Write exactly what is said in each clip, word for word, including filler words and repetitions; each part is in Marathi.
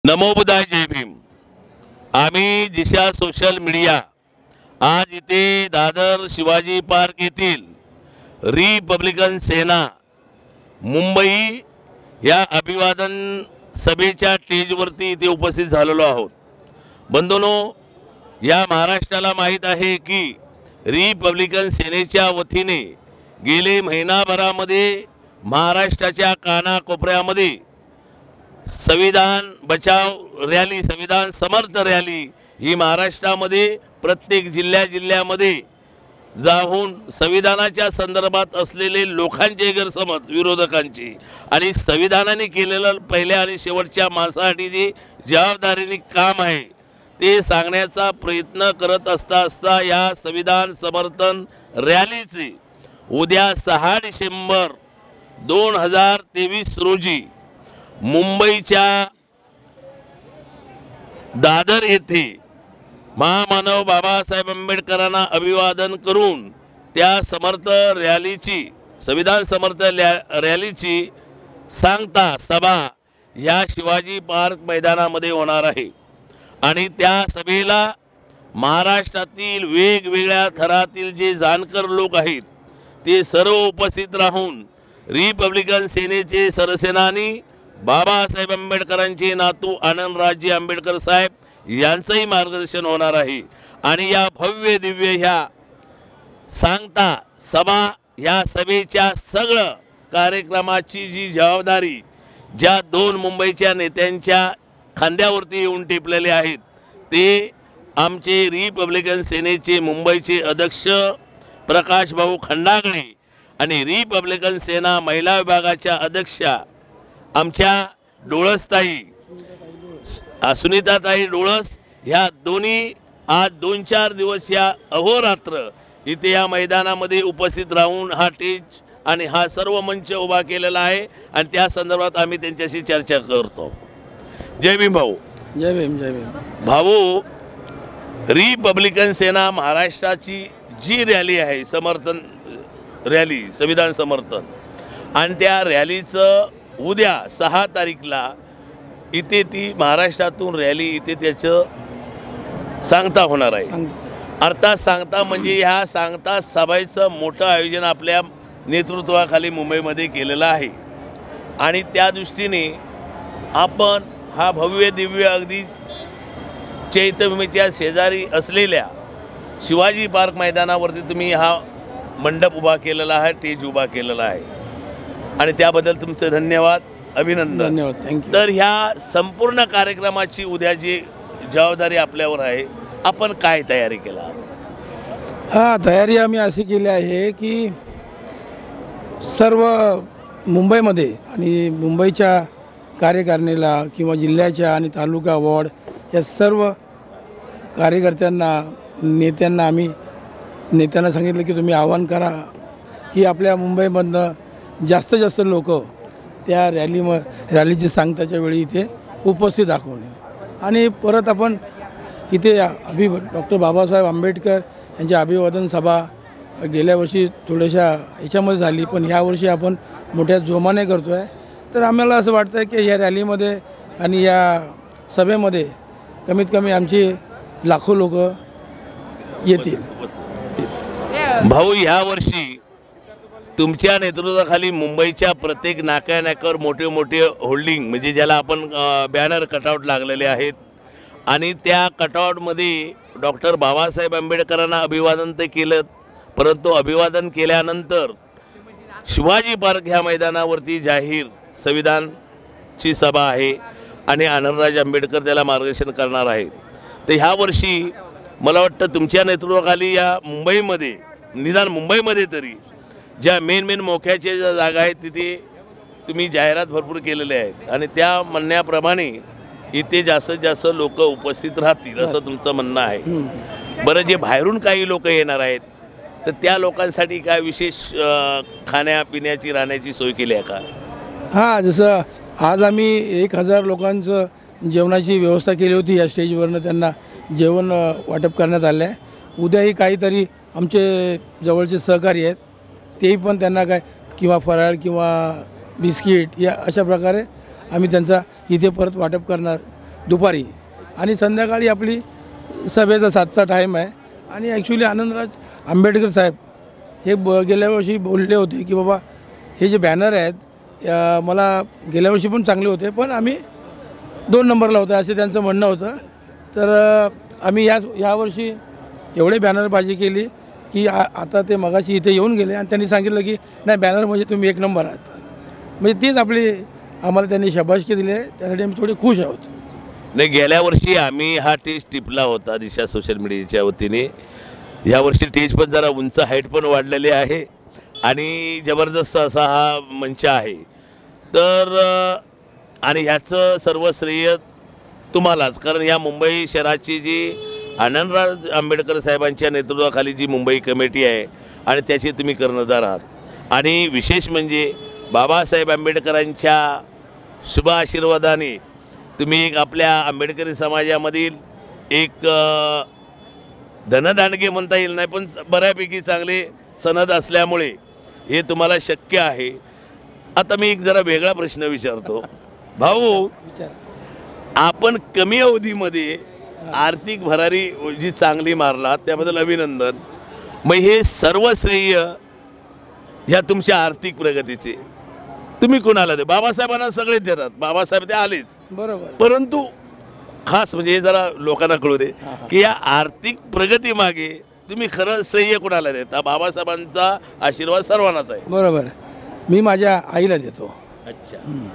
नमो बुद्धाय, जय भीम। आम्ही दिशा सोशल मीडिया आज इथे दादर शिवाजी पार्क येथील रिपब्लिकन सेना मुंबई या अभिवादन सभेच्या स्टेजवरती इथे उपस्थित झालेलो आहोत। बंधूंनो, या महाराष्ट्राला माहीत आहे की रिपब्लिकन सेनेच्या वतीने गेले महिनाभरामध्ये महाराष्ट्राच्या कानाकोपऱ्यामध्ये संविधान बचाव रॅली, संविधान समर्थ रॅली ही महाराष्ट्रामध्ये प्रत्येक जिल्ह्या जिल्ह्यामध्ये जाऊन संविधानाच्या संदर्भात असलेले लोकांचे गैरसमज, विरोधकांची आणि संविधानाने केलेलं पहिल्या आणि शेवटच्या माणसासाठी जे जबाबदारीने काम आहे ते सांगण्याचा प्रयत्न करत असता असता या संविधान समर्थन रॅलीचे उद्या सहा डिसेंबर दोन हजार तेवीस रोजी मुंबईच्या दादर येथे महामानव बाबासाहेब आंबेडकरांना अभिवादन करून त्या समर्थ रॅलीची, संविधान समर्थ रॅलीची सांगता सभा या शिवाजी पार्क मैदानामध्ये होणार आहे। आणि त्या सभेला महाराष्ट्रातील वेगवेगळ्या थरातील जे जाणकार लोक आहेत ते सर्व उपस्थित राहून रिपब्लिकन सेनेचे सरसेनानी बाबासाहेब आंबेडकरांचे नातू आनंदरावजी आंबेडकर साहेब यांचंही मार्गदर्शन होणार आहे। आणि या भव्य दिव्य ह्या सांगता सभा या सभेच्या सगळं कार्यक्रमाची जी जबाबदारी ज्या दोन मुंबईच्या नेत्यांच्या खांद्यावरती येऊन टेपलेले आहेत ते आमचे रिपब्लिकन सेनेचे मुंबईचे अध्यक्ष प्रकाश भाऊ खंडागळे आणि रिपब्लिकन सेना महिला विभागाच्या अध्यक्षा आमच्या डोळसताई सुनीताताई डोळस ह्या दोन्ही आज दोन चार दिवस या अहोरात्र इथे या मैदानामध्ये उपस्थित राहून हा स्टेज आणि हा सर्व मंच उभा केलेला आहे आणि त्या संदर्भात आम्ही त्यांच्याशी चर्चा करतो। जय भीम भाऊ। जय भीम। जय भीम भाऊ, रिपब्लिकन सेना महाराष्ट्राची जी रॅली आहे, समर्थन रॅली, संविधान समर्थन, आणि त्या रॅलीचं उद्या सहा तारीखला इथे ती महाराष्ट्रातून रॅली इथे त्याचं सांगता होणार आहे। अर्थात सांगता म्हणजे ह्या सांगता सभेचं मोठं आयोजन आपल्या नेतृत्वाखाली मुंबईमध्ये केलेलं आहे। आणि त्या दृष्टीने आपण हा भव्य दिव्य अगदी चैत्यभूमीच्या शेजारी असलेल्या शिवाजी पार्क मैदानावरती तुम्ही हा मंडप उभा केलेला आहे, स्टेज उभा केलेला आहे आणि त्याबद्दल तुमचे धन्यवाद, अभिनंदन। धन्यवाद, थँक्यू। तर ह्या संपूर्ण कार्यक्रमाची उद्या जी जबाबदारी आपल्यावर आहे, आपण काय तयारी केला? हां, तयारी आम्ही अशी केली आहे की सर्व मुंबईमध्ये आणि मुंबईच्या कार्यकारिणीला किंवा जिल्ह्याच्या आणि तालुका वॉर्ड या सर्व कार्यकर्त्यांना, नेत्यांना आम्ही नेत्यांना सांगितलं की तुम्ही आवाहन करा की आपल्या मुंबईमधनं जास्तीत जास्त लोक त्या रॅली म रॅलीची सांगताच्या वेळी इथे उपस्थित दाखवणे। आणि परत आपण इथे अभि डॉक्टर बाबासाहेब आंबेडकर यांची अभिवादन सभा गेल्या वर्षी थोड्याशा ह्याच्यामध्ये झाली, पण ह्या वर्षी आपण मोठ्या जोमाने करतो आहे। तर आम्हाला असं वाटतं आहे की ह्या रॅलीमध्ये आणि या सभेमध्ये कमीत कमी आमची लाखो लोक येतील। भाऊ, ह्या वर्षी तुमच्या नेतृत्वाखाली मुंबईच्या प्रत्येक नाक्यानाक्यावर मोठे मोठे होल्डिंग, म्हणजे ज्याला आपण बॅनर कटआउट लागलेले आहेत आणि त्या कटआउटमध्ये डॉक्टर बाबासाहेब आंबेडकरांना अभिवादन ते केलं, परंतु अभिवादन केल्यानंतर शिवाजी पार्क ह्या मैदानावरती जाहीर संविधानची सभा आहे आणि आनंदराव आंबेडकर त्याला मार्गदर्शन करणार आहेत। तर ह्या वर्षी मला वाटतं तुमच्या नेतृत्वाखाली या मुंबईमध्ये, निदान मुंबईमध्ये तरी ज्या मेन मेन मोक्याच्या ज्या जागा आहेत तिथे तुम्ही जाहिरात भरपूर केलेले आहेत आणि त्या म्हणण्याप्रमाणे इथे जास्तीत जास्त लोक उपस्थित राहतील असं तुमचं म्हणणं आहे। बरं, जे बाहेरून काही लोक येणार आहेत तर त्या लोकांसाठी काय विशेष खाण्यापिण्याची, राहण्याची सोय केली आहे का? हां, जसं आज आम्ही एक हजार लोकांचं जेवणाची व्यवस्था केली होती। या स्टेजवरनं त्यांना जेवण वाटप करण्यात आलं आहे। उद्याही काहीतरी आमचे जवळचे सहकारी आहेत तेही पण त्यांना काय किंवा फराळ किंवा बिस्किट या अशा प्रकारे आम्ही त्यांचा इथे परत वाटप करणार दुपारी, आणि संध्याकाळी आपली सभेचा सातचा टाईम आहे. आणि ॲक्च्युली आनंदराज आंबेडकर साहेब हे ब गेल्या वर्षी बोलले होते की बाबा हे जे बॅनर आहेत या मला गेल्या वर्षी पण चांगले होते, पण आम्ही दोन नंबरला होतं असे त्यांचं म्हणणं होतं. तर अ, आम्ही याच यावर्षी एवढे बॅनरबाजी केली की आ आता ते मगाशी इथे येऊन गेले आणि त्यांनी सांगितलं की नाही, बॅनर म्हणजे तुम्ही एक नंबर आहात. म्हणजे तीच आपली आम्हाला त्यांनी शाबासकी दिली आहे, त्यासाठी आम्ही थोडे खुश आहोत. नाही, गेल्या वर्षी आम्ही हा टेज टिपला होता दिशा सोशल मीडियाच्या वतीने. यावर्षी टेज पण जरा उंच, हाईट पण वाढलेली आहे आणि जबरदस्त असा हा मंच आहे. तर अ, आणि ह्याचं सर्व श्रेय तुम्हालाच, कारण या मुंबई शहराची जी आनंदराज आंबेडकर साहेबांच्या नेतृत्वाखाली जी मुंबई कमिटी आहे आणि त्याचे तुम्ही कर्णधार आहात. आणि विशेष म्हणजे बाबासाहेब आंबेडकरांच्या शुभ आशीर्वादाने तुम्ही एक आपल्या आंबेडकरी समाजामधील एक अ, धनदांडगे म्हणता येईल नाही, पण बऱ्यापैकी चांगले सनद असल्यामुळे हे तुम्हाला शक्य आहे. आता मी एक जरा वेगळा प्रश्न विचारतो भाऊ. आपण कमी अवधीमध्ये आर्थिक भरारी जी चांगली मारला त्याबद्दल अभिनंदन. मग हे सर्व श्रेय ह्या तुमच्या आर्थिक प्रगतीचे तुम्ही कोणाला दे? बाबासाहेबांना सगळेच देतात, बाबासाहेब ते आलेच बरोबर, परंतु खास म्हणजे हे जरा लोकांना कळू दे की या आर्थिक प्रगती मागे तुम्ही खरं श्रेय कोणाला देता? बाबासाहेबांचा आशीर्वाद सर्वांनाच आहे. बरोबर. मी माझ्या आईला देतो. अच्छा.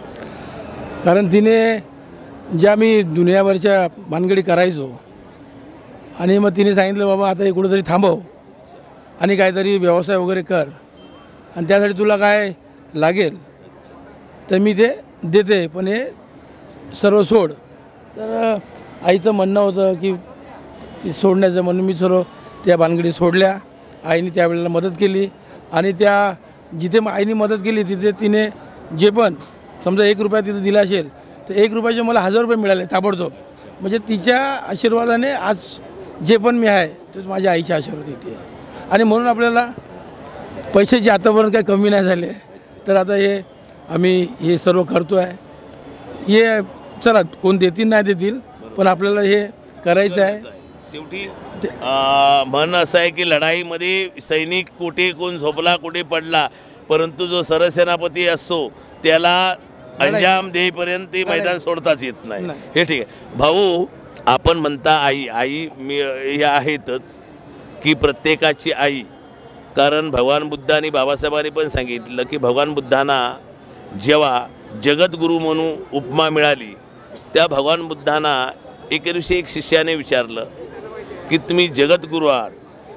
कारण तिने ज्या मी दुनियाभरच्या भानगडी करायचो आणि मग तिने सांगितलं बाबा आता हे कुठंतरी थांबव आणि काहीतरी व्यवसाय वगैरे कर आणि त्यासाठी तुला काय लागेल तर मी ते देते, पण हे सर्व सोड. तर आईचं म्हणणं होतं की ती सोडण्याचं, म्हणून मी सर्व त्या भानगडी सोडल्या. आईने त्यावेळेला मदत केली आणि त्या जिथे मग आईने मदत केली तिथे तिने जे पण समजा एक रुपया तिथे दिला असेल तर एक रुपयाचे मला हजार रुपये मिळाले ताबडतोब. म्हणजे तिच्या आशीर्वादाने आज जे पण मी आहे ते माझ्या आईच्या आशीर्वाद येते. आणि म्हणून आपल्याला पैशाची आतापर्यंत काही कमी नाही झाले. तर आता हे आम्ही हे सर्व करतो आहे. हे चला कोण देतील नाही देतील, पण आपल्याला हे करायचं आहे. शेवटी अ, म्हण असं आहे की लढाईमध्ये सैनिक कुठे कोण झोपला कुठे पडला, परंतु जो सरसेनापती असतो त्याला अंजाम देईपर्यंत ते मैदान सोडताच येत नाही. हे ठीक आहे भाऊ. आपण म्हणता आई आई मी हे आहेतच की प्रत्येकाची आई, कारण भगवान बुद्धांनी बाबासाहेबांनी पण सांगितलं की भगवान बुद्धांना जेव्हा जगद्गुरू म्हणून उपमा मिळाली त्या भगवान बुद्धांना एके दिवशी एक शिष्याने विचारलं की तुम्ही जगद्गुरू आहात.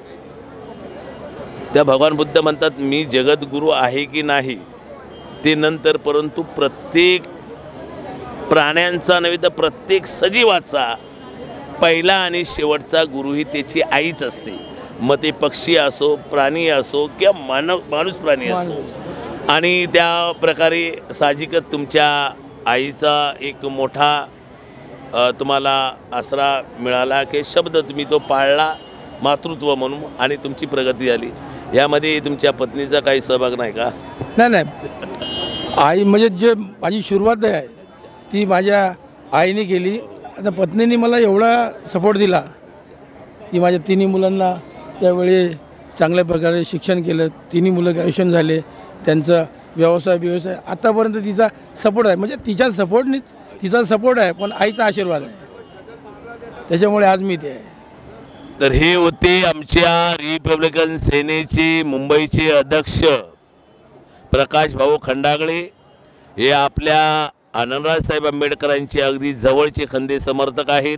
त्या भगवान बुद्ध म्हणतात मी जगद्गुरू आहे की नाही ते नंतर, परंतु प्रत्येक प्राण्यांचा नव्हे तर प्रत्येक सजीवाचा पहिला आणि शेवटचा गुरु ही त्याची आईच असते. मग ते पक्षी असो, प्राणी असो किंवा मानव माणूस प्राणी असो. आणि त्या प्रकारे साहजिकच तुमच्या आईचा एक मोठा अ, तुम्हाला आसरा मिळाला की शब्द तुम्ही तो पाळला मातृत्व म्हणून आणि तुमची प्रगती झाली. यामध्ये तुमच्या पत्नीचा काही सहभाग नाही का? नाही नाही, आई म्हणजे जे माझी सुरुवात आहे ती माझ्या आईने केली. आता पत्नीने मला एवढा सपोर्ट दिला की माझ्या तिन्ही मुलांना त्यावेळी चांगल्या प्रकारे शिक्षण केलं. तिन्ही मुलं ग्रॅज्युएशन झाले, त्यांचं व्यवसाय व्यवसाय आतापर्यंत तिचा सपोर्ट आहे. म्हणजे तिच्या सपोर्टनीच तिचा सपोर्ट आहे, पण आईचा आशीर्वाद आहे, त्याच्यामुळे आज मी ते आहे. तर हे होते आमच्या रिपब्लिकन सेनेचे मुंबईचे अध्यक्ष प्रकाश भाऊ खंडागळे. हे आपल्या आनंदराज साहेब आंबेडकरांचे अगदी जवळचे खंदे समर्थक आहेत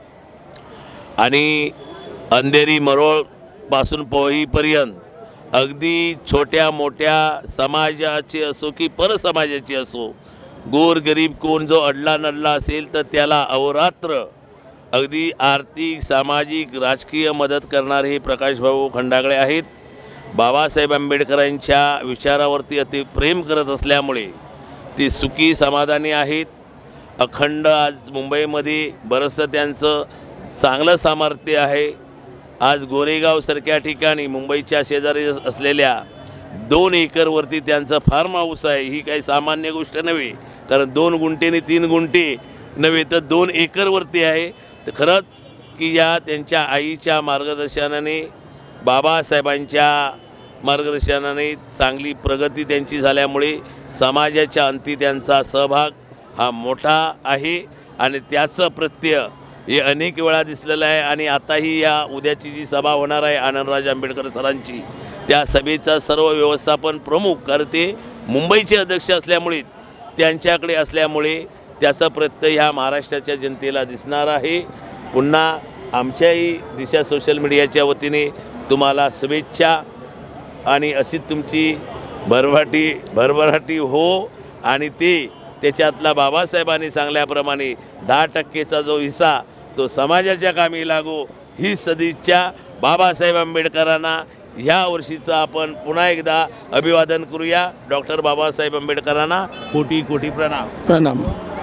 आणि अंधेरी मरोळपासून पोहीपर्यंत अगदी छोट्या मोठ्या समाजाचे असो की परसमाजाचे असो, गोर गरीब कोण जो अडला नडला असेल तर त्याला अहोरात्र अगदी आर्थिक सामाजिक राजकीय मदत करणारे हे प्रकाश भाऊ खंडागळे आहेत. बाबासाहेब आंबेडकरांच्या विचारावरती अति प्रेम करत असल्यामुळे ते सुखी समाधानी आहेत. अखंड आज मुंबईमध्ये बरंचसं त्यांचं चांगलं सामर्थ्य आहे. आज गोरेगावसारख्या ठिकाणी मुंबईच्या शेजारी असलेल्या दोन एकरवरती त्यांचं फार्म हाऊस आहे. ही काही सामान्य गोष्ट नव्हे, कारण दोन गुंठे आणि तीन गुंठे नव्हे तर दोन एकरवरती आहे. तर खरंच की या त्यांच्या आईच्या मार्गदर्शनाने, बाबासाहेबांच्या मार्गदर्शनाने चांगली प्रगती त्यांची झाल्यामुळे समाजाच्या अंती त्यांचा सहभाग हा मोठा आहे आणि त्याचं प्रत्यय हे अनेक वेळा दिसलेलं आहे. आणि आताही या उद्याची जी सभा होणार आहे आनंदराज आंबेडकर सरांची, त्या सभेचा सर्व व्यवस्थापन प्रमुख कारण ते मुंबईचे अध्यक्ष असल्यामुळेच त्यांच्याकडे असल्यामुळे त्याचा प्रत्यय ह्या महाराष्ट्राच्या जनतेला दिसणार आहे. पुन्हा आमच्याही दिशा सोशल मीडियाच्या वतीने तुम्हाला शुभेच्छा आणि अशी तुमची भरभराटी भरभराटी हो आणि ते त्याच्यातला बाबासाहेबांनी सांगल्याप्रमाणे दहा टक्केचा जो हिस्सा तो समाजाच्या कामी लागो ही सदिच्छा बाबासाहेब आंबेडकरांना ह्या वर्षीचं आपण पुन्हा एकदा अभिवादन करूया. डॉक्टर बाबासाहेब आंबेडकरांना कोटी कोटी प्रणाम. प्रणाम.